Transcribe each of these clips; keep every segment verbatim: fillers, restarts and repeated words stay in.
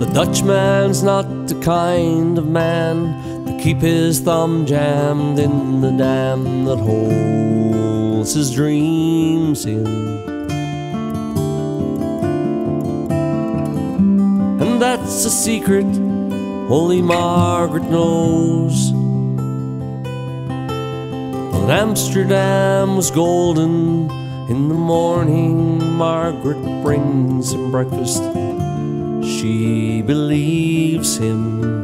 The Dutchman's not the kind of man to keep his thumb jammed in the dam that holds his dreams in. And that's a secret only Margaret knows. When Amsterdam was golden, in the morning Margaret brings him breakfast. She believes him.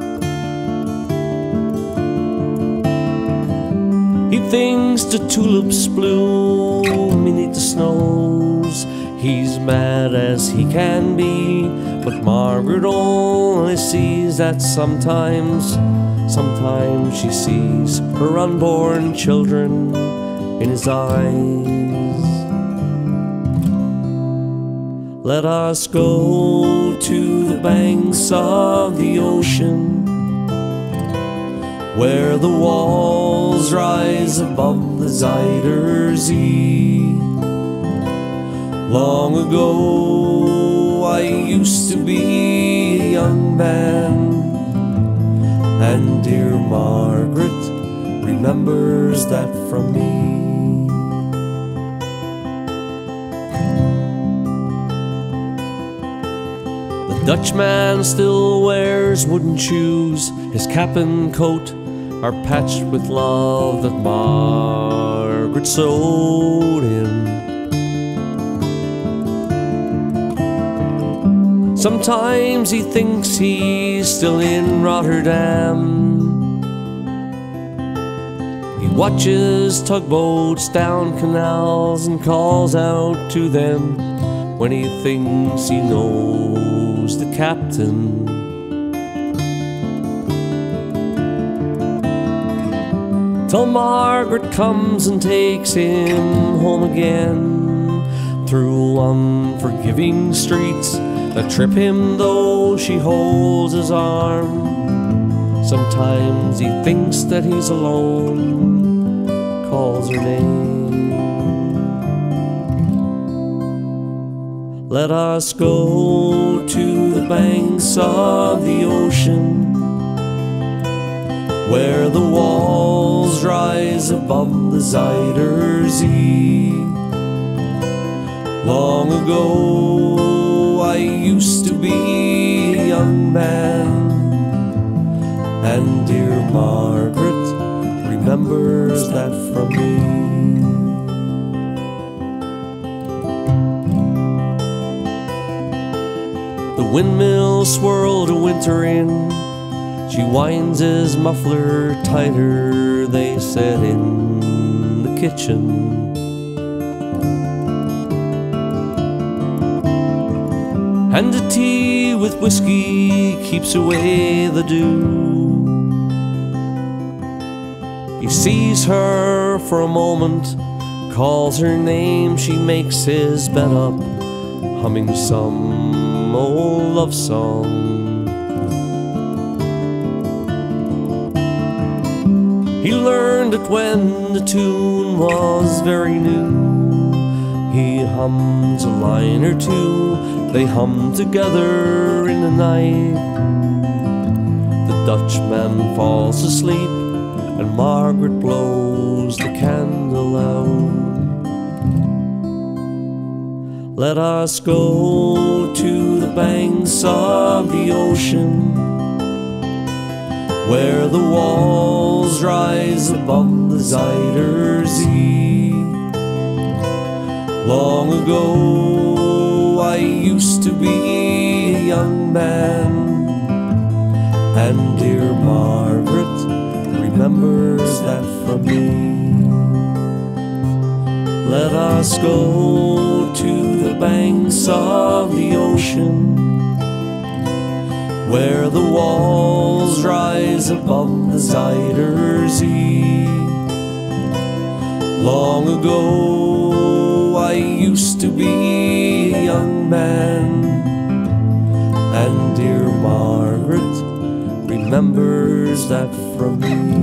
He thinks the tulips bloom beneath the snows. He's mad as he can be, but Margaret only sees that sometimes, sometimes she sees her unborn children in his eyes. Let us go to the banks of the ocean, where the walls rise above the Zuider Zee. Long ago I used to be a young man, and dear Margaret remembers that from me. The Dutchman still wears wooden shoes. His cap and coat are patched with love that Margaret sewed in. Sometimes he thinks he's still in Rotterdam. He watches tugboats down canals and calls out to them when he thinks he knows the captain. Till Margaret comes and takes him home again, through unforgiving streets that trip him though she holds his arm. Sometimes he thinks that he's alone, calls her name. Let us go to the banks of the ocean, where the walls rise above the Zuider Zee. Long ago I used to be a young man, and dear Margaret remembers that from me. The windmills swirl to winter in. She winds his muffler tighter. They sit in the kitchen. And the tea with whiskey keeps away the dew. He sees her for a moment, calls her name. She makes his bed up, humming some old love song. He learned it when the tune was very new. He hums a line or two. They hum together in the night. The Dutchman falls asleep, and Margaret blows the candle out. Let us go to the banks of the ocean, where the walls rise above the Zuider Zee. Long ago I used to be a young man, and dear Margaret remembers that from me. Let us go to the banks of the ocean, where the walls rise above the Zuider Zee. Long ago I used to be a young man, and dear Margaret remembers that from me.